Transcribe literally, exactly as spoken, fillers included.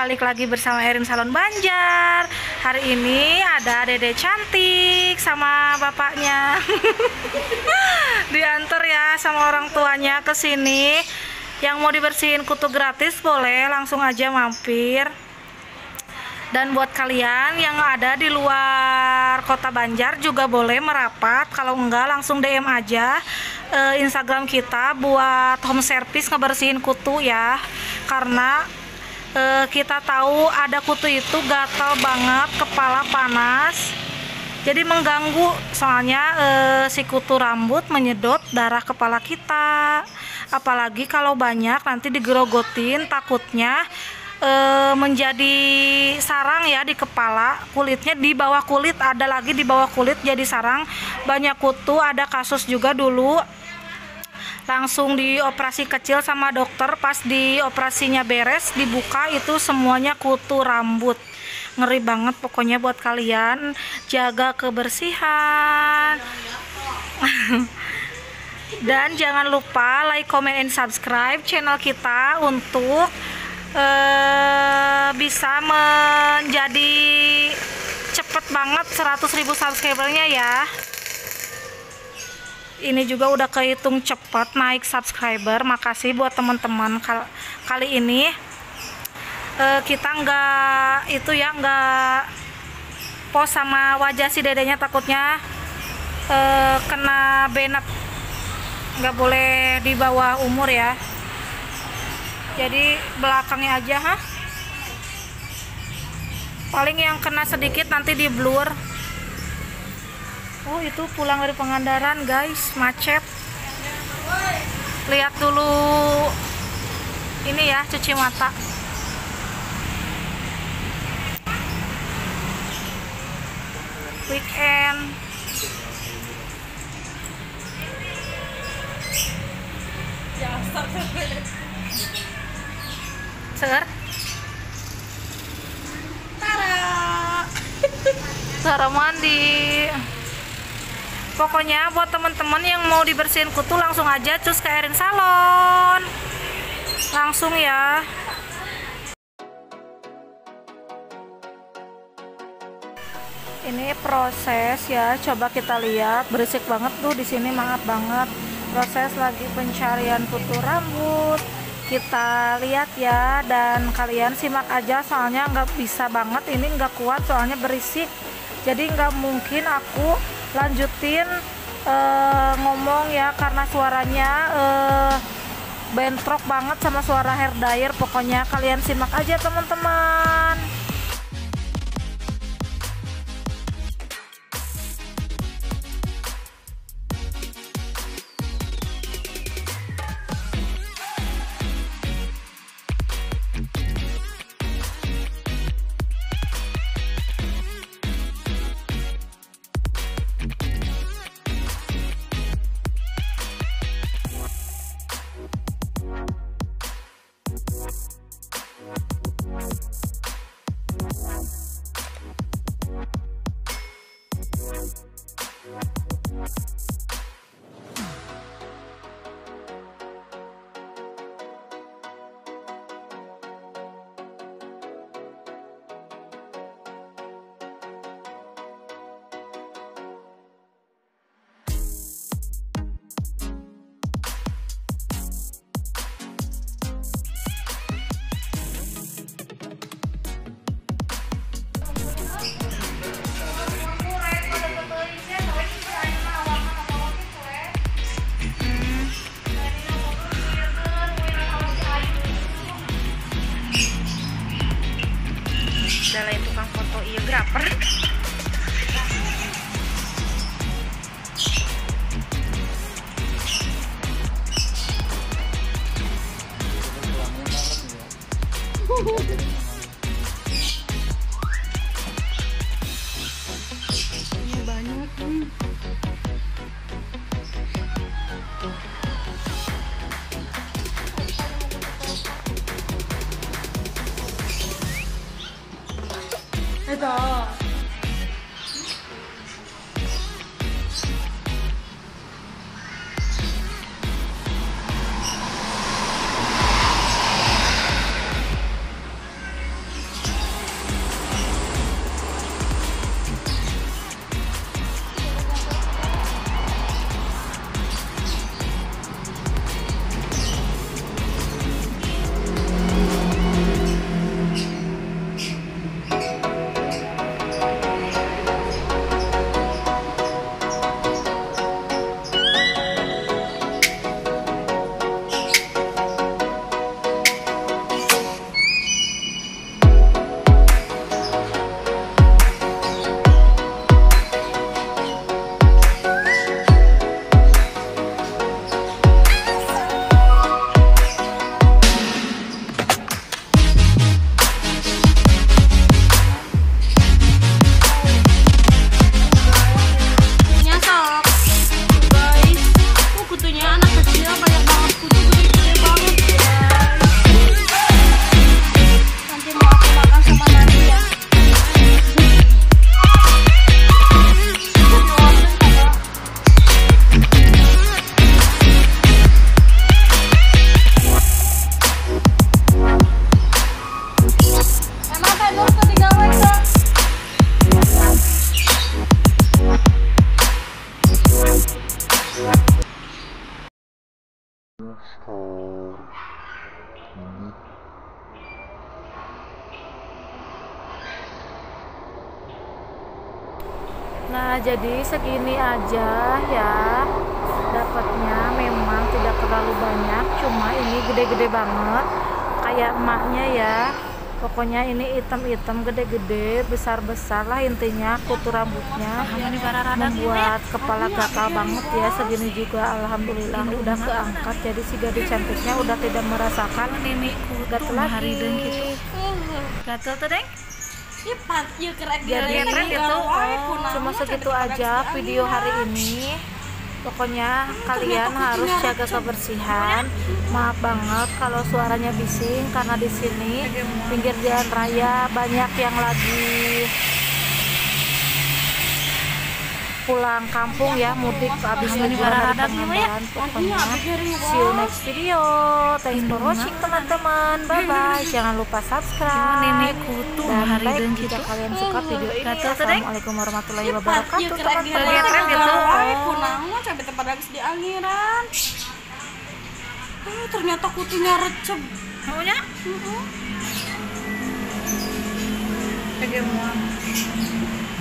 balik lagi bersama Erin Salon Banjar. Hari ini ada Dede cantik sama bapaknya. Diantar ya sama orang tuanya ke sini. Yang mau dibersihin kutu gratis boleh langsung aja mampir. Dan buat kalian yang ada di luar kota Banjar juga boleh merapat. Kalau enggak langsung D M aja uh, Instagram kita buat home service ngebersihin kutu ya. Karena uh, kita tahu ada kutu itu gatal banget, kepala panas. Jadi mengganggu, soalnya uh, si kutu rambut menyedot darah kepala kita. Apalagi kalau banyak nanti digerogotin, takutnya E, menjadi sarang ya di kepala, kulitnya di bawah kulit, ada lagi di bawah kulit jadi sarang, banyak kutu. Ada kasus juga dulu langsung dioperasi kecil sama dokter, pas di operasinya beres dibuka itu semuanya kutu rambut. Ngeri banget pokoknya. Buat kalian jaga kebersihan. Dan jangan lupa like, comment, and subscribe channel kita untuk Uh, bisa menjadi cepet banget seratus ribu subscribernya ya. Ini juga udah kehitung cepet naik subscriber. Makasih buat teman-teman. Kali ini uh, kita nggak itu ya nggak post sama wajah si dedenya, takutnya uh, kena benet, nggak boleh di bawah umur ya. Jadi belakangnya aja, ha? Paling yang kena sedikit nanti di blur. Oh, itu pulang dari Pangandaran, guys, macet. Lihat dulu ini ya, cuci mata. Weekend. Ser, Tara, Tara mandi. Pokoknya buat teman-teman yang mau dibersihin kutu langsung aja cus ke Erin Salon, langsung ya. Ini proses ya, coba kita lihat, berisik banget tuh di sini, maaf banget. Proses lagi pencarian kutu rambut. Kita lihat ya, dan kalian simak aja soalnya nggak bisa banget, ini nggak kuat soalnya berisik. Jadi nggak mungkin aku lanjutin uh, ngomong ya, karena suaranya uh, bentrok banget sama suara hair dryer. Pokoknya kalian simak aja teman-teman. Udah lain tukang foto iografer. Ini banyak nih. Itu. anu ketiga wajah. Nah, jadi segini aja ya dapatnya, memang tidak terlalu banyak, cuma ini gede-gede banget kayak emaknya ya. Pokoknya ini hitam-hitam, gede-gede, besar-besar lah intinya. Kutu rambutnya membuat kepala gatal banget ya. Segini juga alhamdulillah udah keangkat, jadi si gadis cantiknya udah tidak merasakan gatal lagi. Gatal tuh deng. Jadi itu cuma segitu aja video hari ini. Pokoknya kalian harus jaga kebersihan. Maaf banget kalau suaranya bising karena di sini pinggir jalan raya banyak yang lagi pulang kampung ya, mudik habis liburan dari Pangandaran. Pokoknya see you next video. Thanks for watching teman-teman. Bye bye. Jangan lupa subscribe dan like jika kalian suka video ini. Assalamualaikum warahmatullahi wabarakatuh teman-teman. Kunaon sampai tempat habis di angiran. Oh, ternyata kutunya recep. Maunya? Heeh. Heeh.